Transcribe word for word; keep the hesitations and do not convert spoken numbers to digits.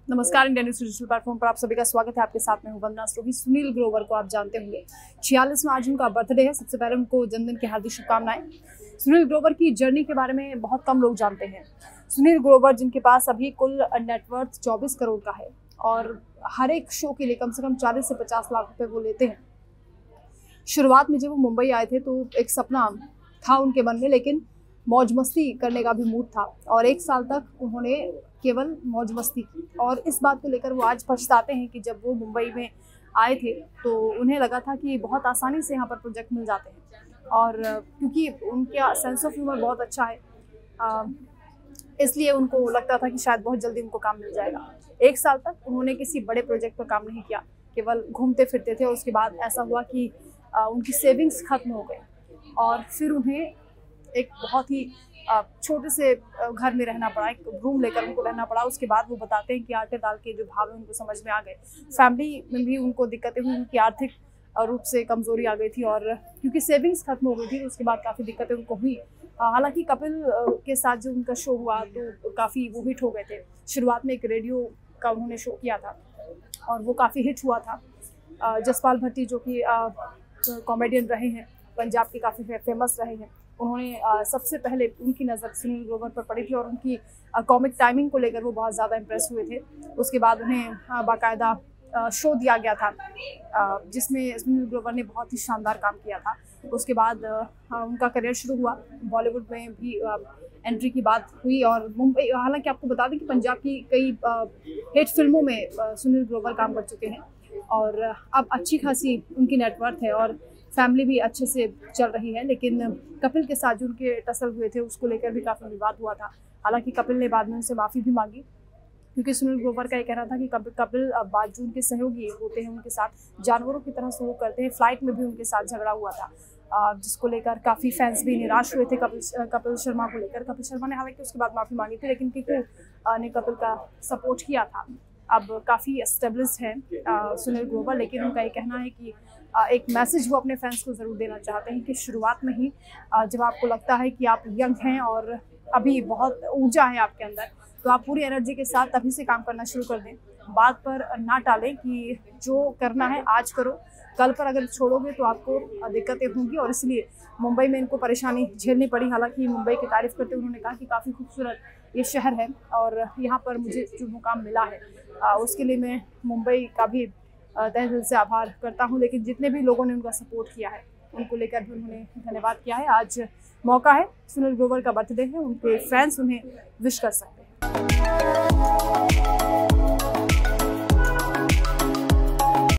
नमस्कार, India news digital platform पर आप सभी का स्वागत है। आपके साथ में हूं वंदना स्टोरी। सुनील ग्रोवर को आप जानते होंगे, छियालीसवां आज उनका बर्थडे है। सबसे पहले उनको जन्मदिन की हार्दिक शुभकामनाएं। सुनील ग्रोवर की जर्नी के बारे में बहुत कम लोग जानते हैं। सुनील ग्रोवर जिनके पास अभी कुल नेटवर्थ चौबीस करोड़ का है और हर एक शो के लिए कम से कम चालीस से पचास लाख रुपए वो लेते हैं। शुरुआत में जब वो मुंबई आए थे तो एक सपना था उनके मन में, लेकिन मौज मस्ती करने का भी मूड था और एक साल तक उन्होंने केवल मौज मस्ती की। और इस बात को लेकर वो आज पछताते हैं कि जब वो मुंबई में आए थे तो उन्हें लगा था कि बहुत आसानी से यहाँ पर प्रोजेक्ट मिल जाते हैं, और क्योंकि उनका सेंस ऑफ ह्यूमर बहुत अच्छा है इसलिए उनको लगता था कि शायद बहुत जल्दी उनको काम मिल जाएगा। एक साल तक उन्होंने किसी बड़े प्रोजेक्ट पर काम नहीं किया, केवल घूमते फिरते थे। और उसके बाद ऐसा हुआ कि उनकी सेविंग्स खत्म हो गई और फिर उन्हें एक बहुत ही छोटे से घर में रहना पड़ा, एक रूम लेकर उनको रहना पड़ा। उसके बाद वो बताते हैं कि आटे दाल के जो भाव है उनको समझ में आ गए। फैमिली में भी उनको दिक्कतें हुई, उनकी आर्थिक रूप से कमजोरी आ गई थी और क्योंकि सेविंग्स खत्म हो गई थी तो उसके बाद काफ़ी दिक्कतें उनको हुई। हालांकि कपिल के साथ जो उनका शो हुआ तो काफ़ी वो हिट हो गए थे। शुरुआत में एक रेडियो का उन्होंने शो किया था और वो काफ़ी हिट हुआ था। जसपाल भट्टी जो कि कॉमेडियन रहे हैं, पंजाब के काफ़ी फेमस रहे हैं, उन्होंने आ, सबसे पहले उनकी नज़र सुनील ग्रोवर पर पड़ी थी और उनकी कॉमिक टाइमिंग को लेकर वो बहुत ज़्यादा इम्प्रेस हुए थे। उसके बाद उन्हें बाकायदा शो दिया गया था आ, जिसमें सुनील ग्रोवर ने बहुत ही शानदार काम किया था। उसके बाद आ, उनका करियर शुरू हुआ, बॉलीवुड में भी आ, एंट्री की बात हुई और मुंबई, हालांकि आपको बता दें कि पंजाब की कई हिट फिल्मों में आ, सुनील ग्रोवर काम कर चुके हैं और अब अच्छी खासी उनकी नेटवर्थ है और फैमिली भी अच्छे से चल रही है। लेकिन कपिल के साथ जो उनके टसल हुए थे उसको लेकर भी काफ़ी विवाद हुआ था। हालांकि कपिल ने बाद में उनसे माफ़ी भी मांगी, क्योंकि सुनील ग्रोवर का ये कहना था कि कपिल कपिल बाद जो उनके सहयोगी होते हैं उनके साथ जानवरों की तरह सलूक करते हैं। फ्लाइट में भी उनके साथ झगड़ा हुआ था जिसको लेकर काफ़ी फैंस भी निराश हुए थे कपिल कपिल शर्मा को लेकर। कपिल शर्मा ने हालांकि उसके बाद माफ़ी मांगी थी, लेकिन किकू ने कपिल का सपोर्ट किया था। अब काफ़ी एस्टेब्लिश्ड है सुनील ग्रोवर, लेकिन उनका ये कहना है कि एक मैसेज वो अपने फैंस को ज़रूर देना चाहते हैं कि शुरुआत में ही जब आपको लगता है कि आप यंग हैं और अभी बहुत ऊर्जा है आपके अंदर, तो आप पूरी एनर्जी के साथ तभी से काम करना शुरू कर दें। बात पर ना टालें कि जो करना है आज करो, कल पर अगर छोड़ोगे तो आपको दिक्कतें होंगी। और इसलिए मुंबई में इनको परेशानी झेलनी पड़ी। हालांकि मुंबई की तारीफ़ करते उन्होंने कहा कि काफ़ी खूबसूरत ये शहर है और यहाँ पर मुझे जो मुकाम मिला है उसके लिए मैं मुंबई का भी तहे दिल से आभार करता हूँ। लेकिन जितने भी लोगों ने उनका सपोर्ट किया है उनको लेकर भी उन्होंने धन्यवाद किया है। आज मौका है, सुनील ग्रोवर का बर्थडे है, उनके फैंस उन्हें विश कर सकते हैं।